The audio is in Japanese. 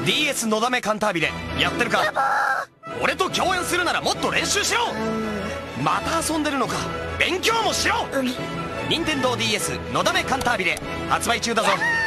DS のだめカンタービレやってるか？俺と共演するならもっと練習しろ。また遊んでるのか。勉強もしろ。任天堂 DS のだめカンタービレ発売中だぞ。